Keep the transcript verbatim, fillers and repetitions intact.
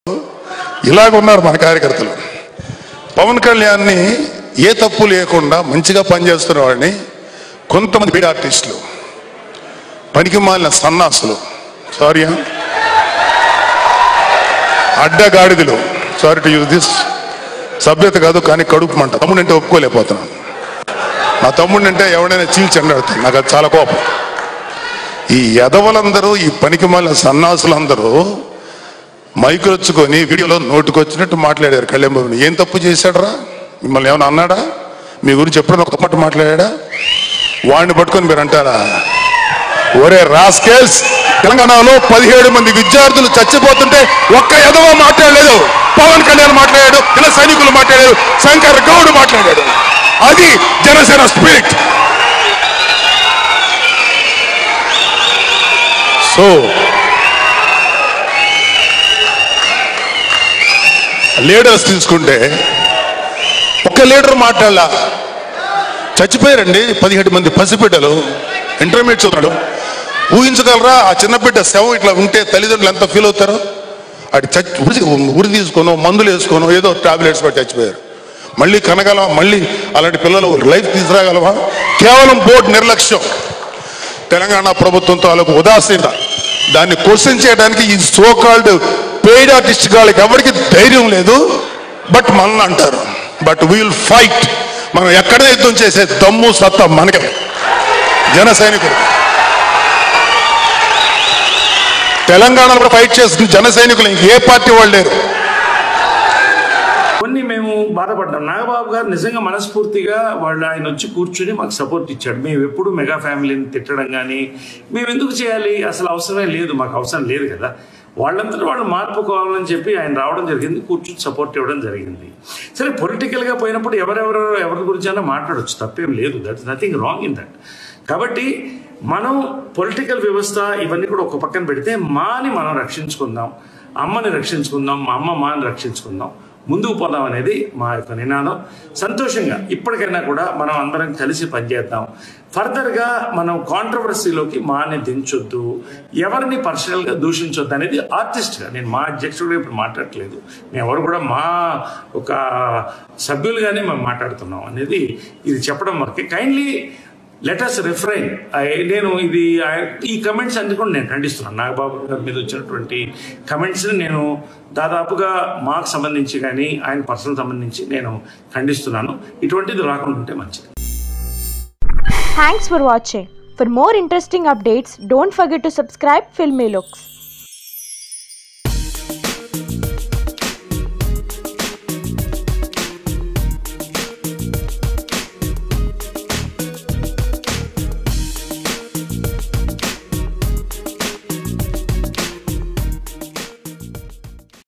ఇలాగ ఉన్నారు మన కార్యకర్తలు. పవన్ కళ్యాణ్ని ఏ తప్పు లేకుండా మంచిగా పనిచేస్తున్న వాడిని కొంతమంది బీడ్ ఆర్టిస్టులు, పనికి మాలిన సన్నాసులు, సారీ అడ్డగాడిదలు, సారీ టు యూజ్ దిస్, సభ్యత కాదు కానీ కడుపు మంట. తమ్ముడు అంటే ఒప్పుకోలేకపోతున్నాను. నా తమ్ముడు అంటే ఎవడైనా చీల్చి ఎండాడుతాను, నాకు అది చాలా కోపం. ఈ ఎదవలందరూ, ఈ పనికి మాలిన సన్నాసులందరూ మైకులు వచ్చుకొని వీడియోలో నోటుకొచ్చినట్టు మాట్లాడారు. కళ్యాణ్ బాబుని ఏం తప్పు చేశాడరా? మిమ్మల్ని ఏమైనా అన్నాడా? మీ గురించి ఎప్పుడైనా ఒక తప్పట్టు మాట్లాడా? వాడిని పట్టుకొని మీరు అంటారా? ఒరే రాస్కెల్స్, తెలంగాణలో పదిహేడు మంది విద్యార్థులు చచ్చిపోతుంటే ఒక్క ఎదవ మాట్లాడలేదు. పవన్ కళ్యాణ్ మాట్లాడాడు, జన సైనికులు మాట్లాడారు, శంకర్ గౌడ్ మాట్లాడాడు. అది జనసేన స్పిరిట్. సో లీడర్స్ తీసుకుంటే ఒక్క లీడర్ మాట్లాడలా, చచ్చిపోయారండి పదిహేడు మంది పసిబిడ్డలు, ఇంటర్మీడియట్ చదువుతాడు. ఊహించగలరా? ఆ చిన్నబిడ్డ శవం ఇట్లా ఉంటే తల్లిదండ్రులు ఎంత ఫీల్ అవుతారో. అటు చచ్చి ఉరి తీసుకోనో మందులు వేసుకోనో ఏదో టాబ్లెట్స్ పట్టి చచ్చిపోయారు. మళ్ళీ కనగలమా? మళ్ళీ అలాంటి పిల్లలు లైఫ్ తీసుకురాగలమా? కేవలం బోర్డు నిర్లక్ష్యం, తెలంగాణ ప్రభుత్వంతో వాళ్ళకు ఉదాసీనత. దాన్ని క్వశ్చన్ చేయడానికి ఈ సో కాల్డ్ పెయిడ్ ఆర్టిస్ట్ వాళ్ళకి ఎవరికి ధైర్యం లేదు. బట్ మనల్ని అంటారు. But we will fight. మనం ఎక్కడ యుద్ధం చేసే దమ్ము సత్తా మనకే, జన సైనికులు. తెలంగాణలో ఫైట్ చేస్తున్న జన సైనికులు ఇంకే పార్టీ వాళ్ళు లేరు. కొన్ని మేము బాధపడ్డాం. నాగబాబు గారు నిజంగా మనస్ఫూర్తిగా వాళ్ళు ఆయన వచ్చి కూర్చుని మాకు సపోర్ట్ ఇచ్చాడు. మేము ఎప్పుడు మెగా ఫ్యామిలీని తిట్టడం కానీ మేము ఎందుకు చేయాలి, అసలు అవసరమే లేదు, మాకు అవసరం లేదు కదా. వాళ్ళంతా వాళ్ళు మార్పు కావాలని చెప్పి ఆయన రావడం జరిగింది, కూర్చుని సపోర్ట్ ఇవ్వడం జరిగింది. సరే, పొలిటికల్గా పోయినప్పుడు ఎవరెవరు ఎవరి గురించి అయినా మాట్లాడవచ్చు, తప్పేం లేదు. That's nothing wrong in that. కాబట్టి మనం పొలిటికల్ వ్యవస్థ ఇవన్నీ కూడా ఒక పక్కన పెడితే మాని మనం రక్షించుకుందాం, అమ్మని రక్షించుకుందాం, మా అమ్మ మాని రక్షించుకుందాం, ముందుకు పోదాం అనేది మా యొక్క నినాదం. సంతోషంగా ఇప్పటికైనా కూడా మనం అందరం కలిసి పనిచేద్దాం. ఫర్దర్గా మనం కాంట్రవర్సీలోకి మాని దించొద్దు, ఎవరిని పర్సనల్గా దూషించొద్దు అనేది ఆర్టిస్ట్గా నేను మా అధ్యక్షుడిగా ఇప్పుడు మాట్లాడట్లేదు. మేము ఎవరు కూడా మా ఒక సభ్యులుగానే మేము మాట్లాడుతున్నాం అనేది ఇది చెప్పడం వరకే. Kindly let us refrain. నేను ఇది ఈ కమెంట్స్ అన్ని కూడా నేను ఖండిస్తున్నాను. నాగబాబు గారి మీద వచ్చినటువంటి కమెంట్స్ని నేను దాదాపుగా మాకు సంబంధించి కానీ ఆయన పర్సనల్ సంబంధించి నేను ఖండిస్తున్నాను. ఇటువంటిది రాకుండా ఉంటే మంచిది. Thanks for watching. For more interesting updates, don't forget to subscribe Filmy Looks.